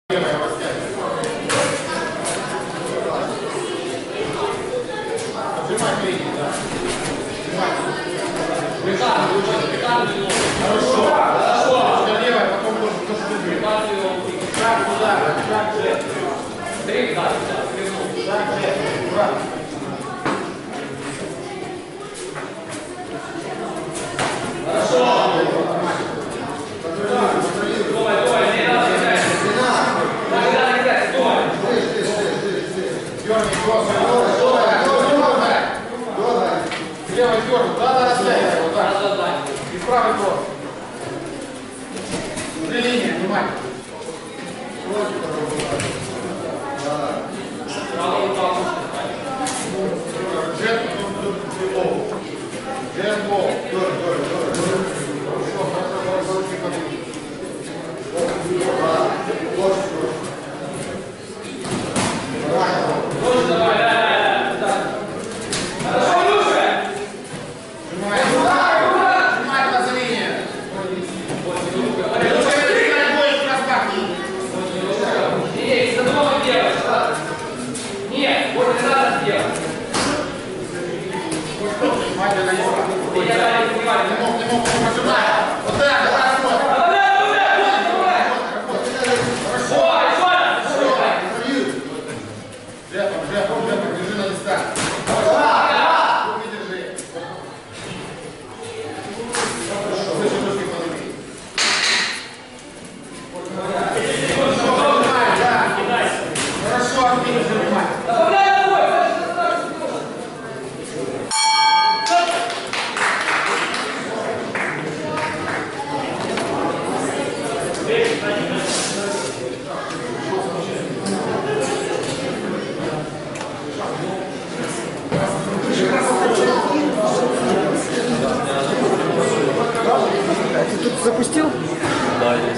Ты тут запустил? Да, есть.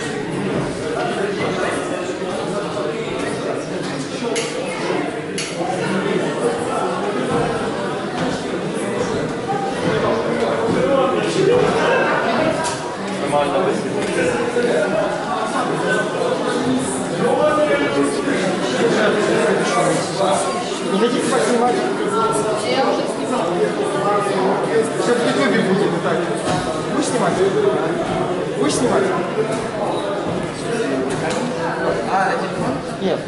Нормально. Не хотите поснимать? Я уже снимала. Все в ютубе будет так. Будешь снимать? Будешь снимать? А, на телефон? Нет.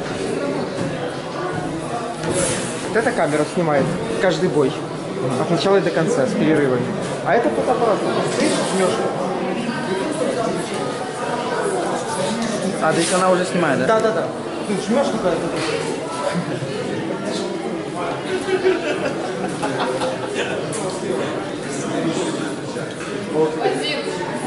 Вот эта камера снимает каждый бой. От начала и до конца, с перерывами. А это фотоаппарат. Ты жмешь. А, то есть она уже снимает, да? Да. Ты жмешь туда. Один.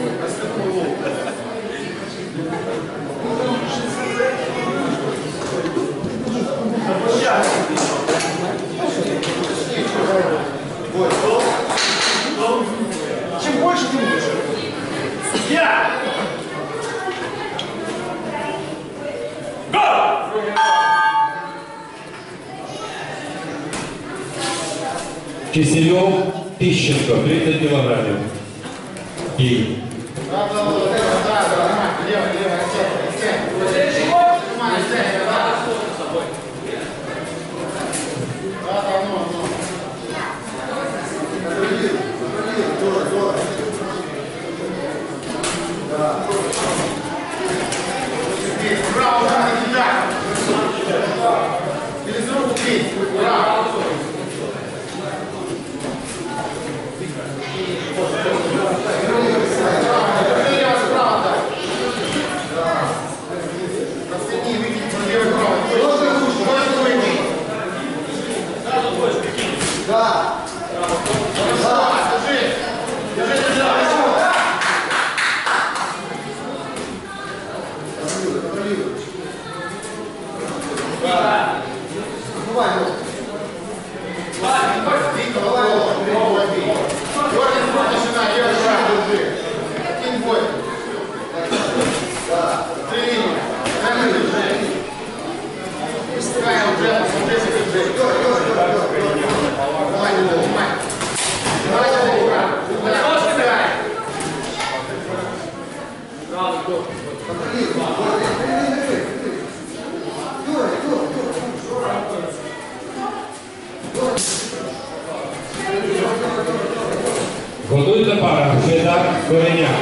Чем больше, тем лучше. Киселев, Тищенко, 30 килограммов. И Кореняк.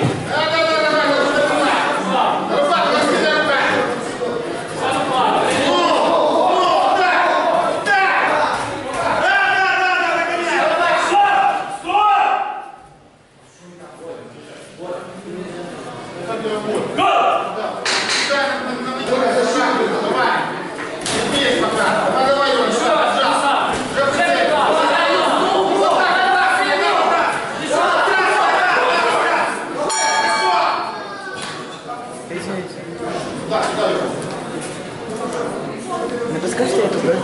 Не подскажете эту, да?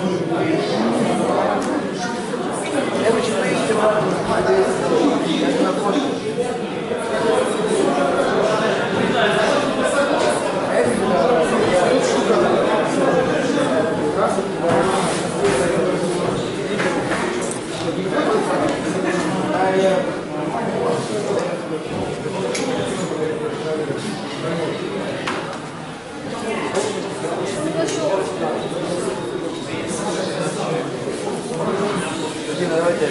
Я хочу поесть. Давайте.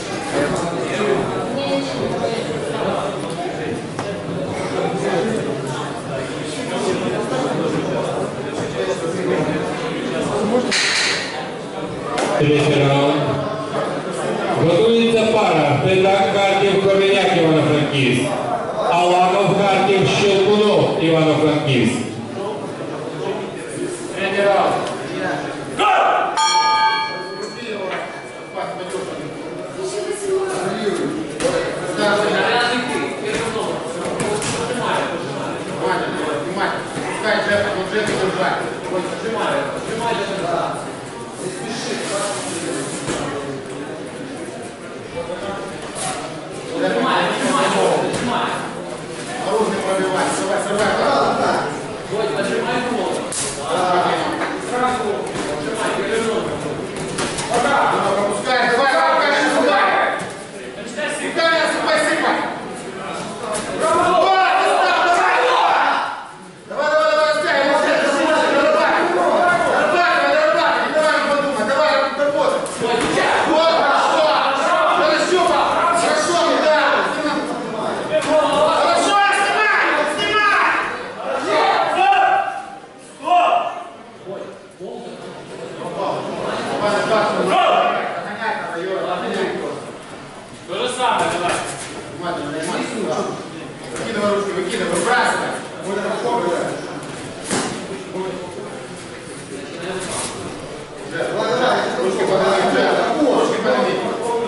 Третій раунд. Готується пара. Педак Харків, Кореняк, Івано-Франківськ. Аламов Харків, Щелкунов, Івано-Франківськ. Третій раунд. То же самое, давай. Выкидывай ручки, выкидывай, выбрасывай. Ручки подними, ручки подними.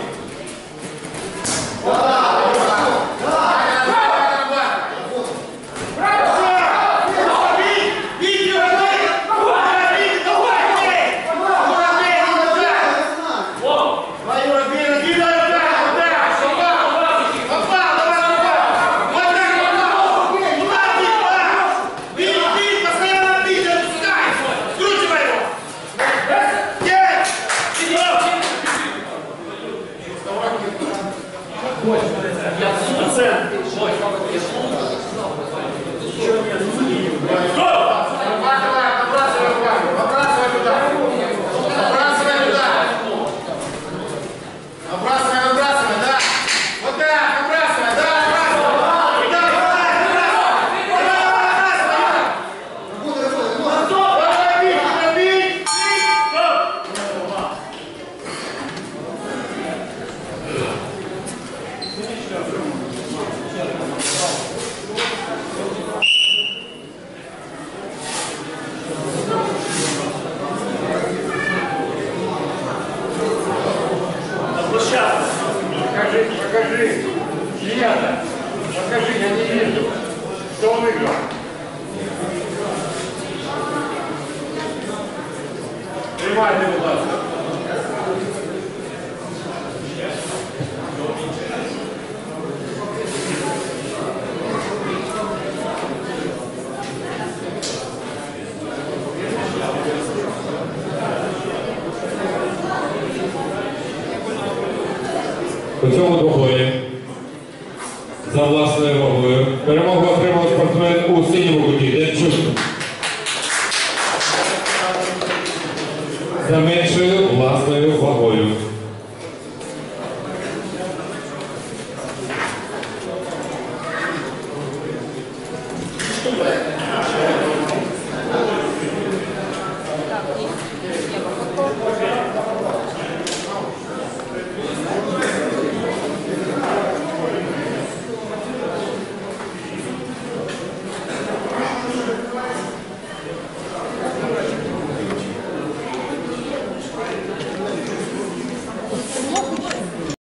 Покажи. Ребята, покажи, я не вижу, что он выиграл. Тримайте, будь ласка. У цьому двобої за власною вагою перемогу отримав спортсмен у синьому куті Демчук. За меншою власною вагою.